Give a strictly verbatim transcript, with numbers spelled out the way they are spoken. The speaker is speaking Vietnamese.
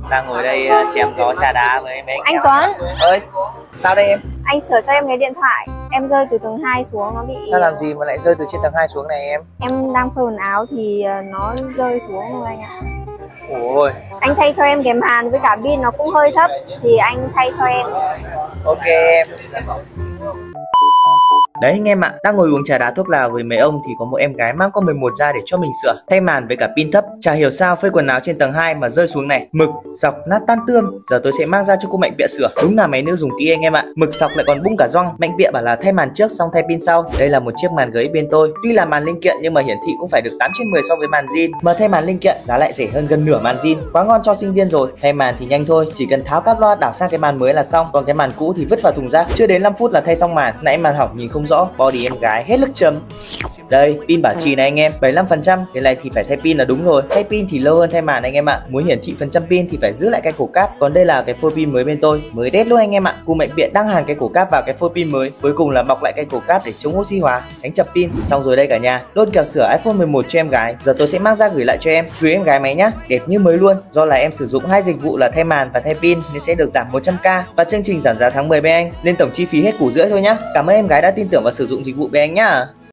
Đang ngồi đây uh, chém gió trà đá với mấy anh Tuấn ơi. Sao đây em? Anh sửa cho em cái điện thoại. Em rơi từ tầng hai xuống, nó bị... Sao làm gì mà lại rơi từ trên tầng hai xuống này em? Em đang phơi quần áo thì nó rơi xuống rồi anh ạ. Ôi. Anh thay cho em cái màn với cả pin nó cũng hơi thấp thì anh thay cho em. Ok em. Đấy anh em ạ, đang ngồi uống trà đá thuốc lào với mấy ông thì có một em gái mang con mười một ra để cho mình sửa, thay màn với cả pin thấp. Chả hiểu sao phơi quần áo trên tầng hai mà rơi xuống này, mực, sọc, nát tan tươm. Giờ tôi sẽ mang ra cho cô Mạnh Bịa sửa. Đúng là mấy nữ dùng kỹ anh em ạ. Mực sọc lại còn bung cả gioăng. Mạnh Bịa bảo là thay màn trước xong thay pin sau. Đây là một chiếc màn gới bên tôi. Tuy là màn linh kiện nhưng mà hiển thị cũng phải được tám trên mười so với màn zin. Mà thay màn linh kiện giá lại rẻ hơn gần nửa màn zin. Quá ngon cho sinh viên rồi. Thay màn thì nhanh thôi, chỉ cần tháo cáp loa đảo sang cái màn mới là xong. Còn cái màn cũ thì vứt vào thùng rác. Chưa đến năm phút là thay xong màn. Nãy màn hỏng nhìn không rõ, body em gái hết nước chấm. Đây, pin bảo trì này anh em, bảy mươi lăm phần trăm. Cái này thì phải thay pin là đúng rồi. Thay pin thì lâu hơn thay màn anh em ạ. Muốn hiển thị phần trăm pin thì phải giữ lại cái cổ cáp. Còn đây là cái phôi pin mới bên tôi, mới đét luôn anh em ạ. Cô Mạnh Bịa đang hàn cái cổ cáp vào cái phôi pin mới. Cuối cùng là bọc lại cái cổ cáp để chống oxy hóa, tránh chập pin. Xong rồi đây cả nhà, lốt kèo sửa iPhone mười một cho em gái. Giờ tôi sẽ mang ra gửi lại cho em, gửi em gái máy nhá, đẹp như mới luôn. Do là em sử dụng hai dịch vụ là thay màn và thay pin nên sẽ được giảm một trăm k. Và chương trình giảm giá tháng mười bên anh, lên tổng chi phí hết củ rưỡi thôi nhá. Cảm ơn em gái đã tin tưởng và sử dụng dịch vụ bên anh nhá.